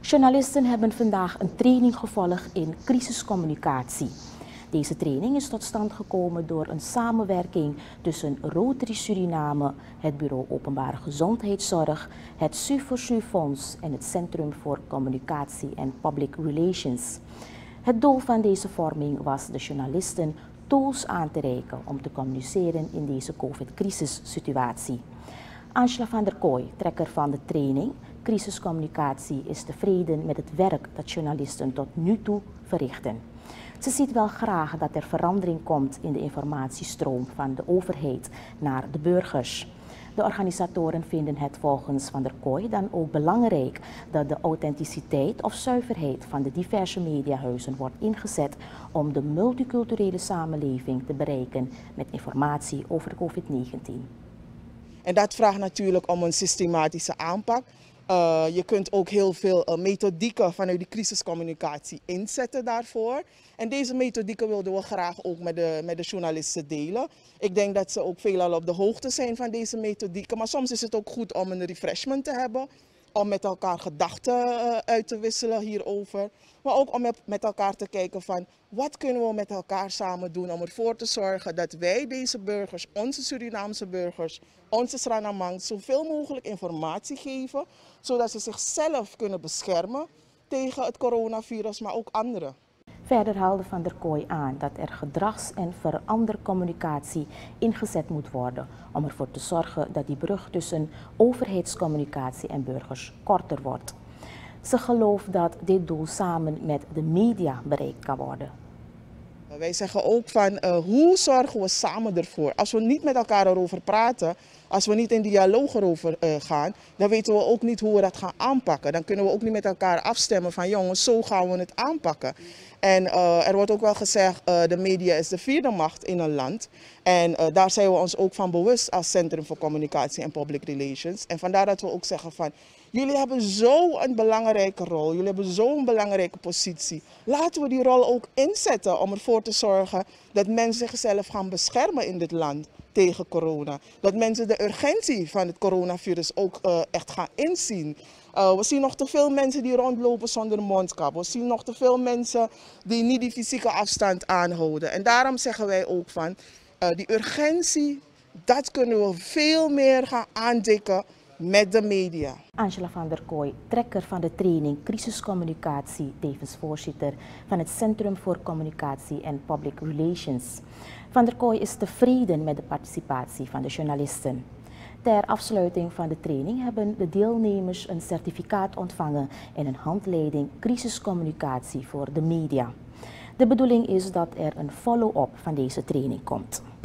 Journalisten hebben vandaag een training gevolgd in crisiscommunicatie. Deze training is tot stand gekomen door een samenwerking tussen Rotary Suriname, het Bureau Openbare Gezondheidszorg, het SUFOR-SU-fonds en het Centrum voor Communicatie en Public Relations. Het doel van deze vorming was de journalisten tools aan te reiken om te communiceren in deze COVID-crisissituatie. Angela van der Kooi, trekker van de training Crisiscommunicatie, is tevreden met het werk dat journalisten tot nu toe verrichten. Ze ziet wel graag dat er verandering komt in de informatiestroom van de overheid naar de burgers. De organisatoren vinden het volgens Van der Kooi dan ook belangrijk dat de authenticiteit of zuiverheid van de diverse mediahuizen wordt ingezet om de multiculturele samenleving te bereiken met informatie over COVID-19. En dat vraagt natuurlijk om een systematische aanpak. Je kunt ook heel veel methodieken vanuit de crisiscommunicatie inzetten daarvoor. En deze methodieken wilden we graag ook met de journalisten delen. Ik denk dat ze ook veelal op de hoogte zijn van deze methodieken. Maar soms is het ook goed om een refreshment te hebben. Om met elkaar gedachten uit te wisselen hierover. Maar ook om met elkaar te kijken van wat kunnen we met elkaar samen doen om ervoor te zorgen dat wij deze burgers, onze Surinaamse burgers, onze Sranamang, zoveel mogelijk informatie geven. Zodat ze zichzelf kunnen beschermen tegen het coronavirus, maar ook anderen. Verder haalde Van der Kooi aan dat er gedrags- en verandercommunicatie ingezet moet worden om ervoor te zorgen dat die brug tussen overheidscommunicatie en burgers korter wordt. Ze gelooft dat dit doel samen met de media bereikt kan worden. Wij zeggen ook van hoe zorgen we samen ervoor? Als we niet met elkaar erover praten, als we niet in dialoog erover gaan, dan weten we ook niet hoe we dat gaan aanpakken. Dan kunnen we ook niet met elkaar afstemmen van jongens, zo gaan we het aanpakken. En er wordt ook wel gezegd, de media is de vierde macht in een land. En daar zijn we ons ook van bewust als Centrum voor Communicatie en Public Relations. En vandaar dat we ook zeggen van, jullie hebben zo'n belangrijke rol, jullie hebben zo'n belangrijke positie. Laten we die rol ook inzetten om ervoor te zorgen dat mensen zichzelf gaan beschermen in dit land tegen corona. Dat mensen de urgentie van het coronavirus ook echt gaan inzien. We zien nog te veel mensen die rondlopen zonder mondkap. We zien nog te veel mensen die niet die fysieke afstand aanhouden. En daarom zeggen wij ook van die urgentie, dat kunnen we veel meer gaan aandikken met de media. Angela van der Kooi, trekker van de training Crisiscommunicatie, tevens voorzitter van het Centrum voor Communicatie en Public Relations. Van der Kooi is tevreden met de participatie van de journalisten. Ter afsluiting van de training hebben de deelnemers een certificaat ontvangen en een handleiding crisiscommunicatie voor de media. De bedoeling is dat er een follow-up van deze training komt.